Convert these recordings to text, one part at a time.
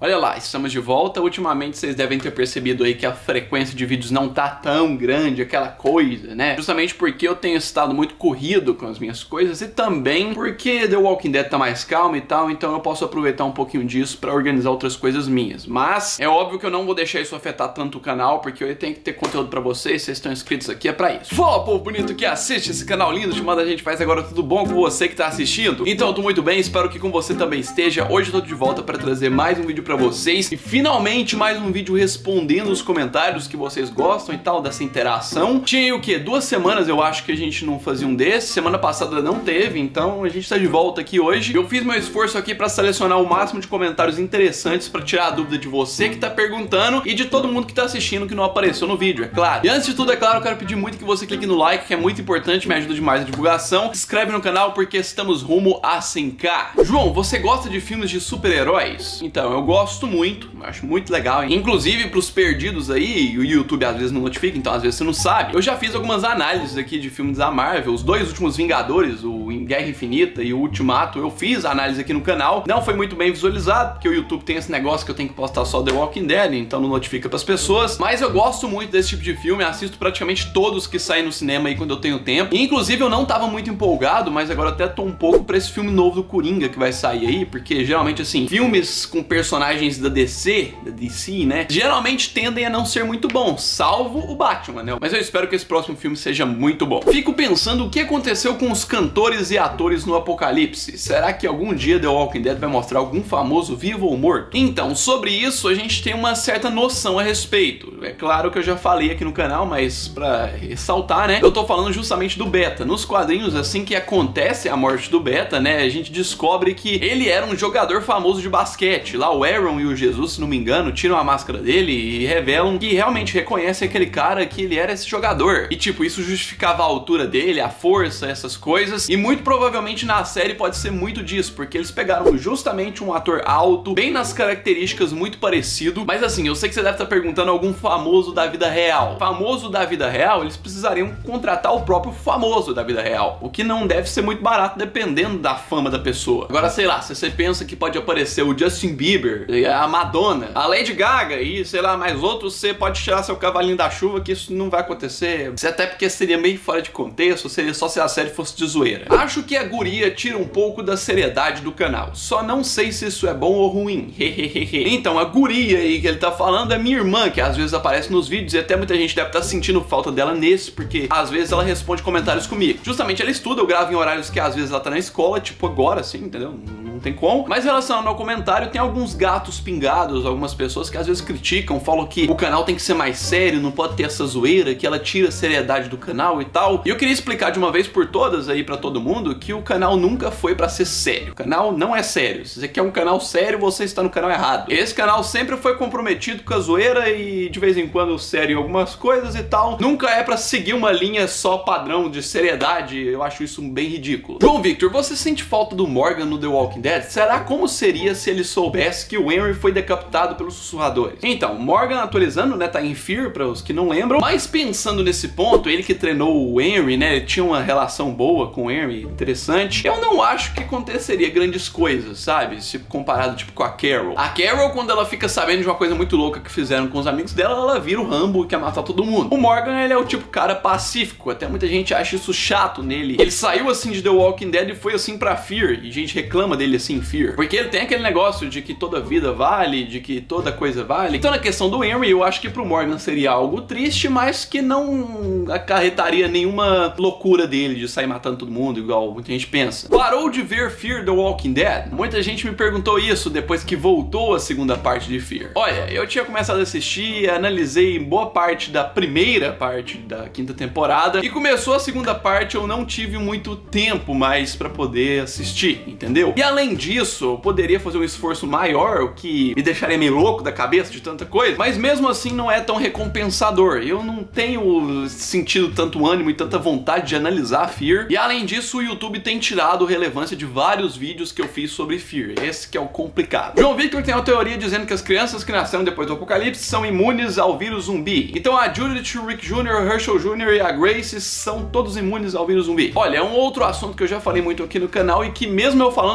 Olha lá, estamos de volta. Ultimamente vocês devem ter percebido aí que a frequência de vídeos não tá tão grande, aquela coisa, né? Justamente porque eu tenho estado muito corrido com as minhas coisas e também porque The Walking Dead tá mais calmo e tal, então eu posso aproveitar um pouquinho disso pra organizar outras coisas minhas. Mas é óbvio que eu não vou deixar isso afetar tanto o canal, porque eu tenho que ter conteúdo pra vocês estão inscritos aqui, é pra isso. Fala, povo bonito que assiste esse canal lindo chamado A Gente Faz Agora Tudo Bom com você que tá assistindo? Então eu tô muito bem, espero que com você também esteja. Hoje eu tô de volta pra trazer mais um vídeo pra vocês e finalmente mais um vídeo respondendo os comentários que vocês gostam e tal, dessa interação. Tinha aí o que? 2 semanas eu acho que a gente não fazia um desses, semana passada não teve, então a gente tá de volta aqui hoje. Eu fiz meu esforço aqui pra selecionar o máximo de comentários interessantes pra tirar a dúvida de você que tá perguntando e de todo mundo que tá assistindo que não apareceu no vídeo, é claro. E antes de tudo, é claro, eu quero pedir muito que você clique no like, que é muito importante, me ajuda demais a divulgação. Se inscreve no canal porque estamos rumo a 100k. João, você gosta de filmes de super-heróis? Então, eu gosto muito, acho muito legal. Inclusive, pros perdidos aí, o YouTube às vezes não notifica, então às vezes você não sabe. Eu já fiz algumas análises aqui de filmes da Marvel, os 2 últimos Vingadores, o Guerra Infinita e o Ultimato, eu fiz a análise aqui no canal. Não foi muito bem visualizado, porque o YouTube tem esse negócio que eu tenho que postar só The Walking Dead, então não notifica pras pessoas. Mas eu gosto muito desse tipo de filme, assisto praticamente todos que saem no cinema aí quando eu tenho tempo. E, inclusive, eu não tava muito empolgado, mas agora até tô um pouco pra esse filme novo do Coringa que vai sair aí, porque geralmente, assim, filmes com personagens da DC, né, geralmente tendem a não ser muito bons, salvo o Batman, né? Mas eu espero que esse próximo filme seja muito bom. Fico pensando o que aconteceu com os cantores e atores no Apocalipse. Será que algum dia The Walking Dead vai mostrar algum famoso vivo ou morto? Então, sobre isso a gente tem uma certa noção a respeito. É claro que eu já falei aqui no canal, mas pra ressaltar, né, eu tô falando justamente do Beta. Nos quadrinhos, assim que acontece a morte do Beta, né, a gente descobre que ele era um jogador famoso de basquete. Lá o Aaron e o Jesus, se não me engano, tiram a máscara dele e revelam que realmente reconhecem aquele cara, que ele era esse jogador. E tipo, isso justificava a altura dele, a força, essas coisas. E muito provavelmente na série pode ser muito disso, porque eles pegaram justamente um ator alto, bem nas características, muito parecido. Mas assim, eu sei que você deve estar perguntando algum famoso da vida real. Famoso da vida real, eles precisariam contratar o próprio famoso da vida real, o que não deve ser muito barato dependendo da fama da pessoa. Agora, sei lá, se você pensa que pode aparecer o Justin Bieber, a Madonna, a Lady Gaga e sei lá, mais outros, você pode tirar seu cavalinho da chuva que isso não vai acontecer. Até porque seria meio fora de contexto, seria só se a série fosse de zoeira. Acho que a guria tira um pouco da seriedade do canal, só não sei se isso é bom ou ruim. Então, a guria aí que ele tá falando é minha irmã, que às vezes aparece nos vídeos e até muita gente deve estar sentindo falta dela nesse, porque às vezes ela responde comentários comigo. Justamente ela estuda, eu gravo em horários que às vezes ela tá na escola, tipo agora assim, entendeu? Não tem como. Mas relacionado ao comentário, tem alguns gatos pingados, algumas pessoas que às vezes criticam, falam que o canal tem que ser mais sério, não pode ter essa zoeira, que ela tira a seriedade do canal e tal. E eu queria explicar de uma vez por todas aí pra todo mundo que o canal nunca foi pra ser sério. O canal não é sério. Se você quer um canal sério, você está no canal errado. Esse canal sempre foi comprometido com a zoeira e de vez em quando sério em algumas coisas e tal. Nunca é pra seguir uma linha só padrão de seriedade. Eu acho isso bem ridículo. João Victor, você sente falta do Morgan no The Walking Dead? Será como seria se ele soubesse que o Henry foi decapitado pelos sussurradores? Então, Morgan, atualizando, né, tá em Fear, para os que não lembram, mas pensando nesse ponto, ele que treinou o Henry, né, ele tinha uma relação boa com o Henry, interessante. Eu não acho que aconteceria grandes coisas, sabe? Se comparado, tipo, com a Carol. A Carol, quando ela fica sabendo de uma coisa muito louca que fizeram com os amigos dela, ela vira o Rambo e quer matar todo mundo. O Morgan, ele é o tipo cara pacífico, até muita gente acha isso chato nele. Ele saiu assim de The Walking Dead e foi assim pra Fear, e gente reclama dele assim em Fear, porque ele tem aquele negócio de que toda vida vale, de que toda coisa vale. Então na questão do Henry, eu acho que pro Morgan seria algo triste, mas que não acarretaria nenhuma loucura dele de sair matando todo mundo, igual muita gente pensa. Parou de ver Fear The Walking Dead? Muita gente me perguntou isso depois que voltou a segunda parte de Fear. Olha, eu tinha começado a assistir, analisei boa parte da primeira parte da 5ª temporada, e começou a segunda parte, eu não tive muito tempo mais pra poder assistir, entendeu? E além disso, eu poderia fazer um esforço maior, o que me deixaria meio louco da cabeça de tanta coisa, mas mesmo assim não é tão recompensador. Eu não tenho sentido tanto ânimo e tanta vontade de analisar Fear, e além disso o YouTube tem tirado relevância de vários vídeos que eu fiz sobre Fear. Esse que é o complicado. João Victor tem uma teoria dizendo que as crianças que nasceram depois do apocalipse são imunes ao vírus zumbi. Então a Judith, o Rick Jr., o Herschel Jr. e a Grace são todos imunes ao vírus zumbi. Olha, é um outro assunto que eu já falei muito aqui no canal e que mesmo eu falando até hoje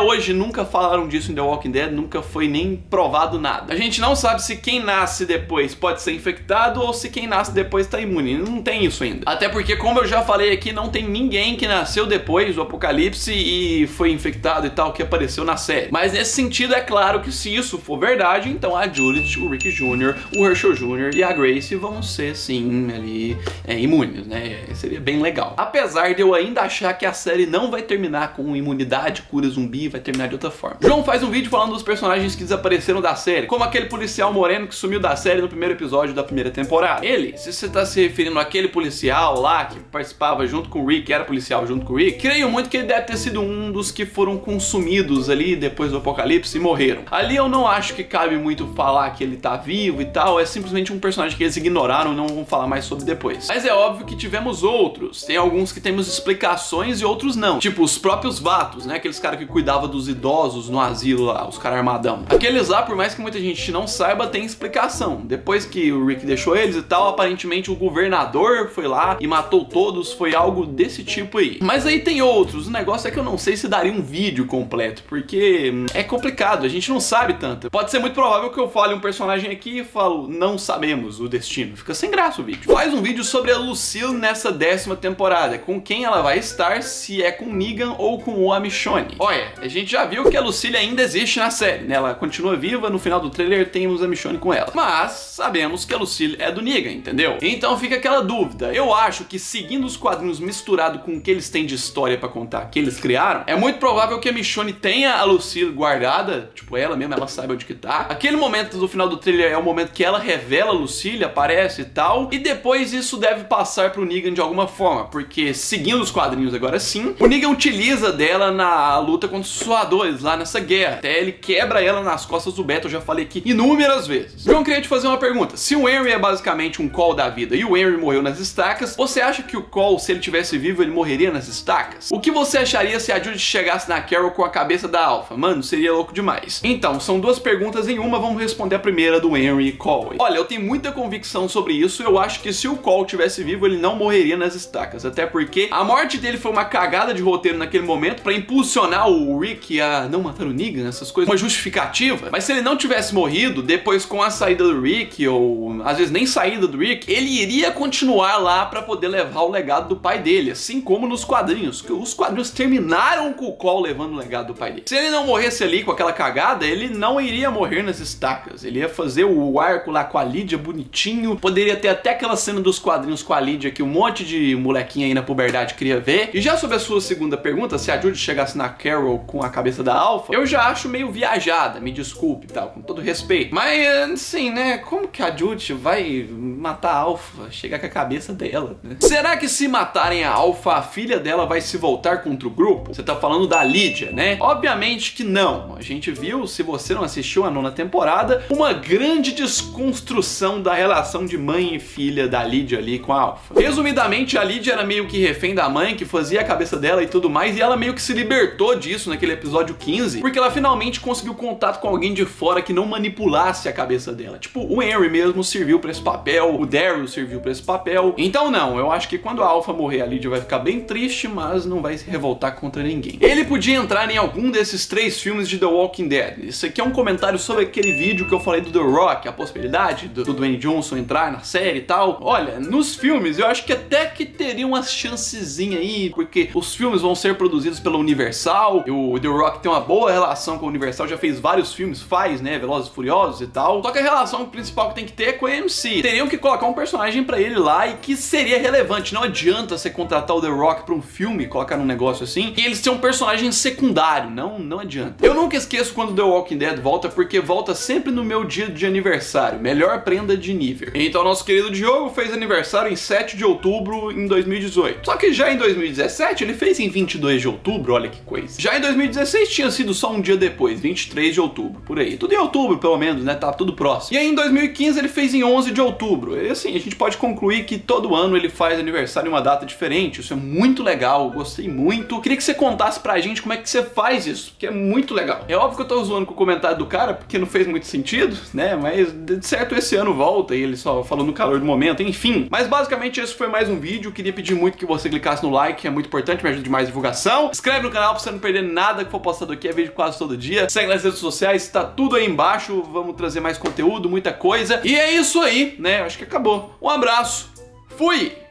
hoje nunca falaram disso em The Walking Dead, nunca foi nem provado nada. A gente não sabe se quem nasce depois pode ser infectado ou se quem nasce depois tá imune. Não tem isso ainda. Até porque, como eu já falei aqui, não tem ninguém que nasceu depois do apocalipse e foi infectado e tal, que apareceu na série. Mas nesse sentido, é claro que se isso for verdade, então a Judith, o Rick Jr., o Herschel Jr. e a Grace vão ser, sim, ali, imunes, né? Seria bem legal. Apesar de eu ainda achar que a série não vai terminar com imunidade, cura zumbi, vai terminar de outra forma. João faz um vídeo falando dos personagens que desapareceram da série, como aquele policial moreno que sumiu da série no primeiro episódio da primeira temporada. Ele, se você tá se referindo àquele policial lá que participava junto com o Rick, era policial junto com o Rick, creio muito que ele deve ter sido um dos que foram consumidos ali depois do apocalipse e morreram. Ali eu não acho que cabe muito falar que ele tá vivo e tal, é simplesmente um personagem que eles ignoraram e não vão falar mais sobre depois. Mas é óbvio que tivemos outros, tem alguns que temos explicações e outros não, tipo os próprios Vatos, né, aqueles caras que cuidavam dos idosos no asilo lá, os caras armadão. Aqueles lá, por mais que muita gente não saiba, tem explicação. Depois que o Rick deixou eles e tal, aparentemente o governador foi lá e matou todos, foi algo desse tipo aí. Mas aí tem outros, o negócio é que eu não sei se daria um vídeo completo, porque é complicado, a gente não sabe tanto. Pode ser muito provável que eu fale um personagem aqui e falo, não sabemos o destino. Fica sem graça o vídeo. Faz um vídeo sobre a Lucille nessa 10ª temporada, com quem ela vai estar, se é com Negan ou com a Michonne. Olha, a gente já viu que a Lucille ainda existe na série, né? Ela continua viva, no final do trailer temos a Michonne com ela. Mas sabemos que a Lucille é do Negan, entendeu? Então fica aquela dúvida. Eu acho que seguindo os quadrinhos misturado com o que eles têm de história pra contar, que eles criaram, é muito provável que a Michonne tenha a Lucille guardada, tipo ela mesma, ela sabe onde que tá. Aquele momento do final do trailer é o momento que ela revela a Lucille, aparece e tal, e depois isso deve passar pro Negan de alguma forma, porque seguindo os quadrinhos agora sim, o Negan utiliza dela na luta contra os suadores, lá nessa guerra. Até ele quebra ela nas costas do Beto, eu já falei aqui inúmeras vezes. João, queria te fazer uma pergunta. Se o Henry é basicamente um Cole da vida e o Henry morreu nas estacas, você acha que o Cole, se ele tivesse vivo, ele morreria nas estacas? O que você acharia se a Judith chegasse na Carol com a cabeça da Alpha? Mano, seria louco demais. Então, são duas perguntas em uma, vamos responder a primeira do Henry e Cole. Olha, eu tenho muita convicção sobre isso, eu acho que se o Cole tivesse vivo, ele não morreria nas estacas, até porque a morte dele foi uma cagada de roteiro naquele momento pra impulsionar o Rick a não matar o Negan, essas coisas, uma justificativa. Mas se ele não tivesse morrido, depois com a saída do Rick, ou às vezes nem saída do Rick, ele iria continuar lá pra poder levar o legado do pai dele, assim como nos quadrinhos, que os quadrinhos terminaram com o Cole levando o legado do pai dele. Se ele não morresse ali com aquela cagada, ele não iria morrer nas estacas, ele ia fazer o arco lá com a Lydia bonitinho, poderia ter até aquela cena dos quadrinhos com a Lydia que um monte de molequinha aí na puberdade queria ver. E já sobre a sua segunda pergunta, se a Judith chegasse na Carol com a cabeça da Alpha, eu já acho meio viajada, me desculpe e tal, com todo respeito. Mas, assim, né, como que a Judith vai matar a Alpha, chegar com a cabeça dela, né? Será que se matarem a Alpha, a filha dela vai se voltar contra o grupo? Você tá falando da Lydia, né? Obviamente que não. A gente viu, se você não assistiu a 9ª temporada, uma grande desconstrução da relação de mãe e filha da Lydia ali com a Alpha. Resumidamente, a Lydia era meio que refém da mãe, que fazia a cabeça dela e tudo mais, e ela meio que se libertou disso naquele episódio 15, porque ela finalmente conseguiu contato com alguém de fora que não manipulasse a cabeça dela. Tipo, o Henry mesmo serviu pra esse papel, o Daryl serviu pra esse papel. Então não, eu acho que quando a Alpha morrer, a Lydia vai ficar bem triste, mas não vai se revoltar contra ninguém. Ele podia entrar em algum desses 3 filmes de The Walking Dead. Isso aqui é um comentário sobre aquele vídeo que eu falei do The Rock, a possibilidade do Dwayne Johnson entrar na série e tal. Olha, nos filmes eu acho que até que teria umas chancezinhas aí, porque os filmes vão ser produzidos pela Universal, e o The Rock tem uma boa relação com a Universal, já fez vários filmes, né, Velozes e Furiosos e tal. Só que a relação principal que tem que ter é com a AMC. Teriam que colocar um personagem pra ele lá e que seria relevante. Não adianta você contratar o The Rock pra um filme, colocar num negócio assim, e ele ser um personagem secundário. Não adianta. Eu nunca esqueço quando The Walking Dead volta, porque volta sempre no meu dia de aniversário. Melhor prenda de nível. Então nosso querido Diogo fez aniversário em 7 de outubro em 2018. Só que já em 2017 ele fez em 22 de outubro, olha que coisa. Já em 2016 tinha sido só um dia depois, 23 de outubro, por aí. Tudo em outubro, pelo menos, né? Tá tudo próximo. E aí em 2015 ele fez em 11 de outubro. E assim, a gente pode concluir que todo ano ele faz aniversário em uma data diferente. Isso é muito legal, eu gostei muito. Queria que você contasse pra gente como é que você faz isso, porque é muito legal. É óbvio que eu tô zoando com o comentário do cara, porque não fez muito sentido, né? Mas de certo esse ano volta e ele só falou no calor do momento, enfim. Mas basicamente esse foi mais um vídeo. Queria pedir muito que você clicasse no like, é muito importante, me ajuda demais a divulgação. Inscreve no canal pra você não perder nada nada que for postado aqui é vídeo quase todo dia. Segue nas redes sociais, tá tudo aí embaixo. Vamos trazer mais conteúdo, muita coisa. E é isso aí, né? Acho que acabou. Um abraço. Fui!